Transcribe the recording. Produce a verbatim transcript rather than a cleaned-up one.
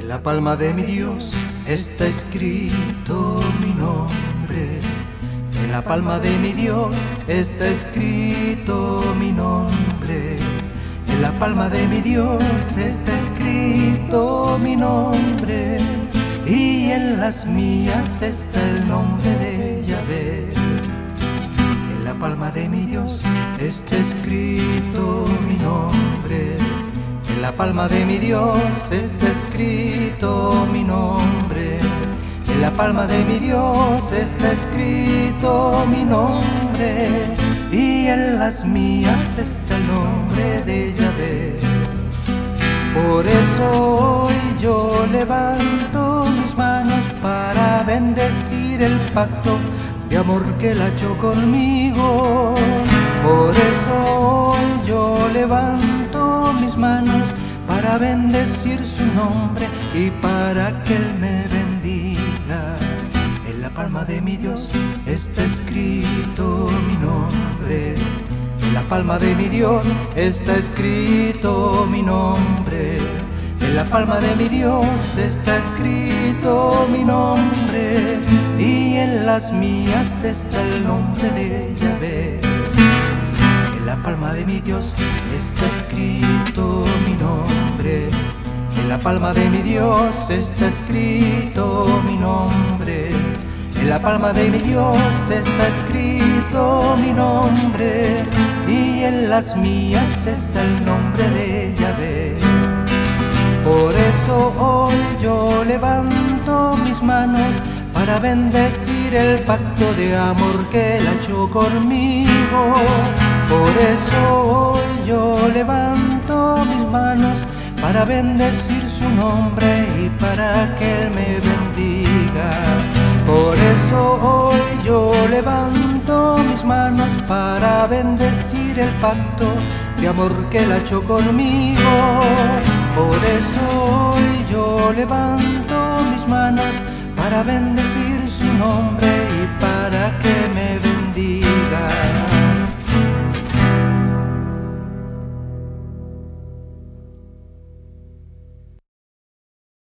la palma de mi Dios está escrito mi nombre. En la palma de mi Dios está escrito mi nombre. En la palma de mi Dios está escrito mi nombre. Y en las mías está el nombre de Yahvé. En la palma de mi Dios está escrito mi nombre. En la palma de mi Dios está escrito mi nombre. En la palma de mi Dios está escrito mi nombre. Y en las mías está el nombre de Yahvé. Por eso hoy yo levanto mis manos para bendecir el pacto de amor que él ha hecho conmigo. Por eso hoy yo levanto mis manos para bendecir su nombre y para que él me bendiga. En la palma de mi Dios está escrito mi nombre. En la palma de mi Dios está escrito mi nombre. En la palma de mi Dios está escrito mi nombre. Y en las mías está el nombre de Yahvé. En la palma de mi Dios está escrito mi nombre. En la palma de mi Dios está escrito mi nombre. En la palma de mi Dios está escrito mi nombre. Y en las mías está el nombre de Yahvé. Por eso hoy yo levanto mis manos para bendecir el pacto de amor que él ha hecho conmigo. Por eso hoy yo levanto mis manos para bendecir su nombre y para que él me bendiga. Por eso hoy yo levanto mis manos para bendecir el pacto de amor que él ha hecho conmigo. Por eso hoy yo levanto mis manos para bendecir su nombre y para que me